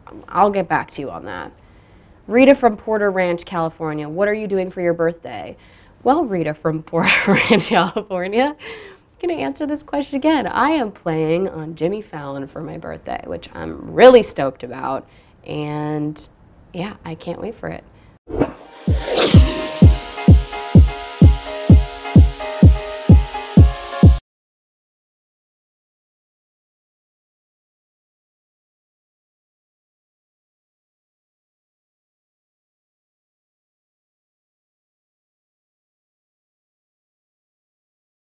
I'll get back to you on that. Rita from Porter Ranch, California. What are you doing for your birthday? Well, Rita from Porter Ranch, California, I'm going to answer this question again. I am playing on Jimmy Fallon for my birthday, which I'm really stoked about. And yeah, I can't wait for it.